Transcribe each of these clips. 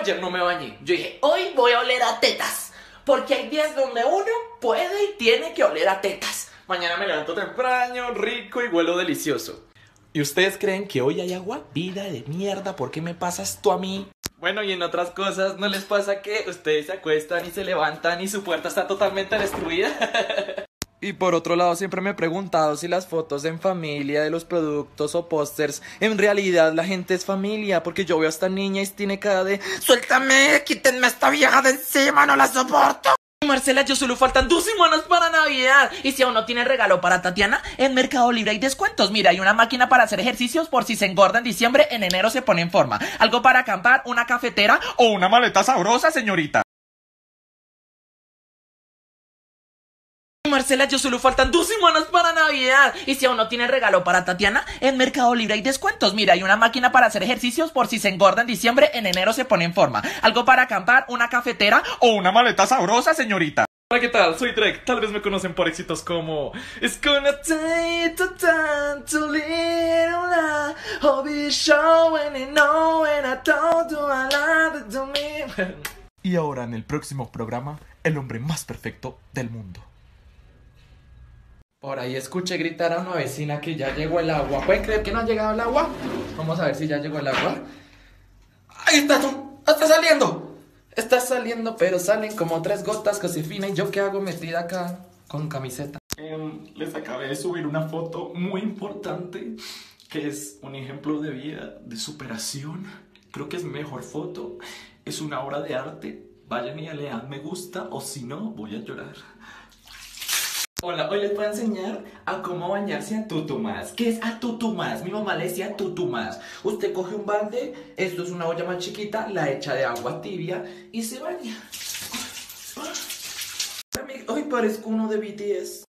ayer no me bañé. Yo dije, hoy voy a oler a tetas. Porque hay días donde uno puede y tiene que oler a tetas. Mañana me levanto temprano, rico y huelo delicioso. ¿Y ustedes creen que hoy hay agua? Vida de mierda, ¿por qué me pasa esto a mí? Bueno, y en otras cosas, ¿no les pasa que ustedes se acuestan y se levantan y su puerta está totalmente destruida? Y por otro lado, siempre me he preguntado si las fotos en familia de los productos o pósters, en realidad la gente es familia, porque yo veo a esta niña y tiene cara de ¡suéltame! ¡Quítenme a esta vieja de encima! ¡No la soporto! Marcela, yo solo faltan 2 semanas para Navidad. Y si aún no tiene regalo para Tatiana, en Mercado Libre hay descuentos. Mira, hay una máquina para hacer ejercicios por si se engorda en diciembre, en enero se pone en forma. Algo para acampar, una cafetera o una maleta sabrosa, señorita. Marcela, yo solo faltan 2 semanas para Navidad. Y si aún no tiene regalo para Tatiana, en Mercado Libre hay descuentos. Mira, hay una máquina para hacer ejercicios por si se engorda en diciembre, en enero se pone en forma. Algo para acampar, una cafetera o una maleta sabrosa, señorita. Hola, ¿qué tal? Soy Drake. Tal vez me conocen por éxitos como It's gonna take the time to little lie. I'll be showing it, knowing I don't do a lot to me. Y ahora en el próximo programa, el hombre más perfecto del mundo. Por ahí escuché gritar a una vecina que ya llegó el agua. ¿Pueden creer que no ha llegado el agua? Vamos a ver si ya llegó el agua. ¡Ahí está! ¡Está saliendo! Está saliendo, pero salen como 3 gotas, Josefina. ¿Y yo qué hago metida acá con camiseta? Les acabé de subir una foto muy importante, que es un ejemplo de vida, de superación. Creo que es mi mejor foto. Es una obra de arte. Vayan y le dan me gusta, o si no, voy a llorar. Hola, hoy les voy a enseñar a cómo bañarse a tutumás. ¿Qué es a tutumás? Mi mamá le decía tutumás. Usted coge un balde, esto es una olla más chiquita, la echa de agua tibia y se baña. Hoy parezco uno de BTS.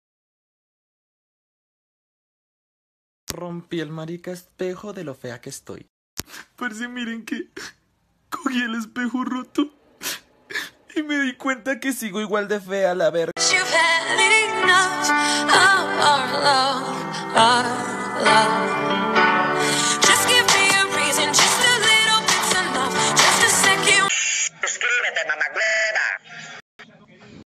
Rompí el marica espejo de lo fea que estoy. Parce, miren que cogí el espejo roto y me di cuenta que sigo igual de fea a la verga. Our love.